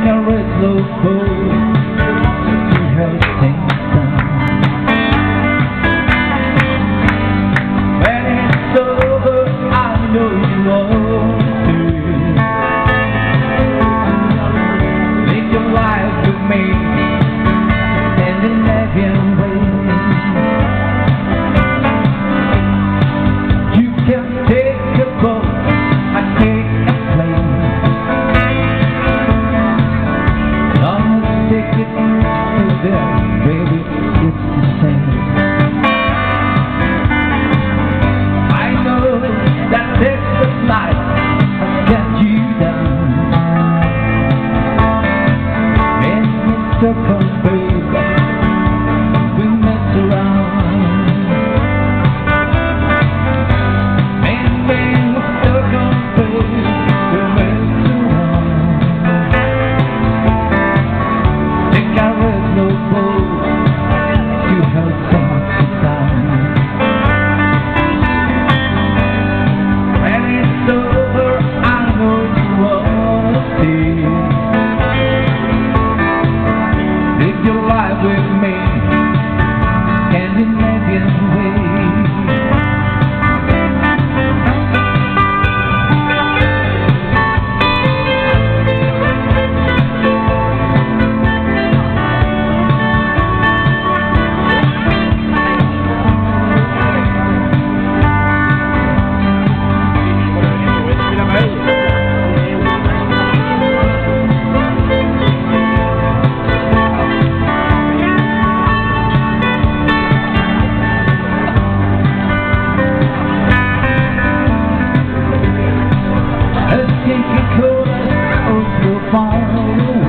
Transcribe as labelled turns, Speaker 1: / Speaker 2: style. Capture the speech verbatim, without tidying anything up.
Speaker 1: a red low boat to help things down. When it's over, I know you want to live your life with me, and in every way you can take a boat, I take a plane. Take it to there, baby, it's the same. I know that this life has got you down. When it's circles, baby, we mess around. And when it's circles, baby, we mess around. No boat to help things down. When it's over, I know you wanna stay. Live your life with me, and in every way. Let's take a course, oh so far away.